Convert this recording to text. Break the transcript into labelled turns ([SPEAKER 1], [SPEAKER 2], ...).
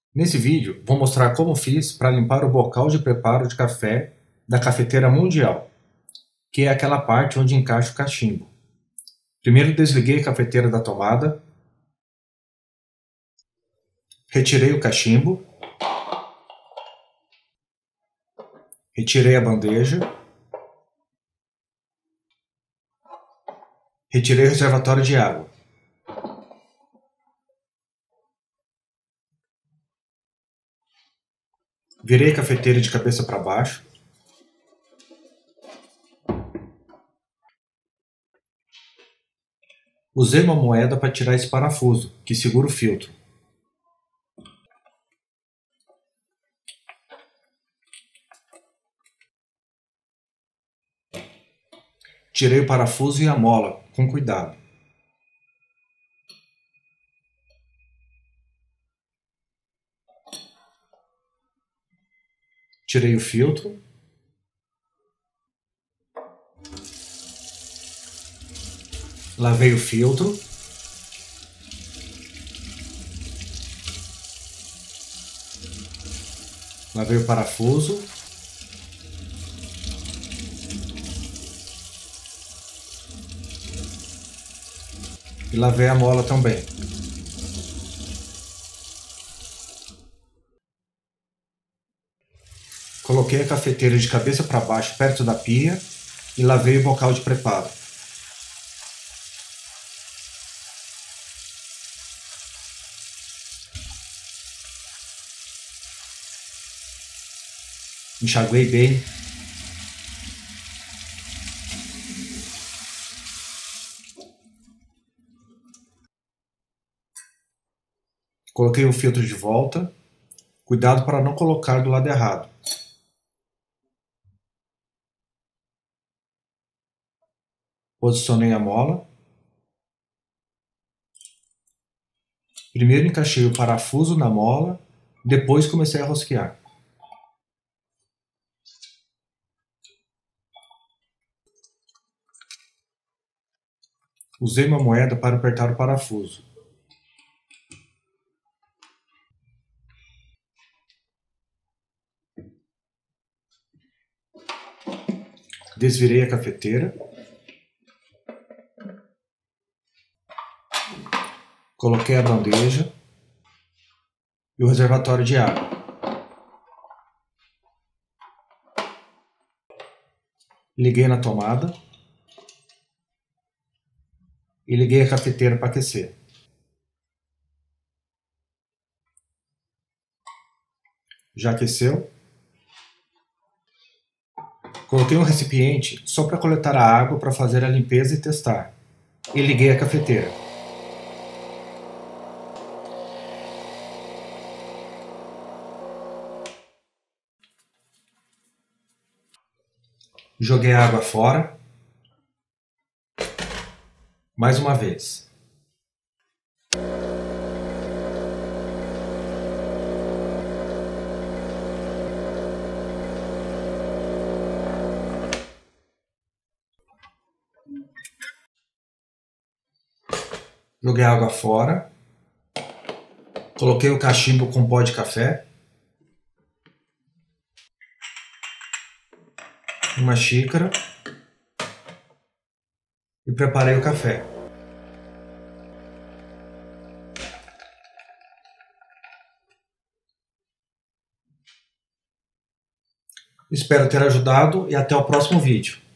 [SPEAKER 1] Nesse vídeo, vou mostrar como fiz para limpar o bocal de preparo de café da cafeteira mundial, que é aquela parte onde encaixa o cachimbo. Primeiro desliguei a cafeteira da tomada, retirei o cachimbo, retirei a bandeja, retirei o reservatório de água. Virei a cafeteira de cabeça para baixo. Usei uma moeda para tirar esse parafuso, que segura o filtro. Tirei o parafuso e a mola, com cuidado. Tirei o filtro. Lavei o filtro. Lavei o parafuso. E lavei a mola também. Coloquei a cafeteira de cabeça para baixo perto da pia e lavei o bocal de preparo. Enxaguei bem. Coloquei o filtro de volta. Cuidado para não colocar do lado errado. Posicionei a mola. Primeiro encaixei o parafuso na mola, depois comecei a rosquear. Usei uma moeda para apertar o parafuso. Desvirei a cafeteira. Coloquei a bandeja e o reservatório de água. Liguei na tomada e liguei a cafeteira para aquecer. Já aqueceu? Coloquei um recipiente só para coletar a água para fazer a limpeza e testar. E liguei a cafeteira. Joguei a água fora. Mais uma vez. Joguei a água fora. Coloquei o cachimbo com pó de café. Uma xícara. E preparei o café. Espero ter ajudado e até o próximo vídeo.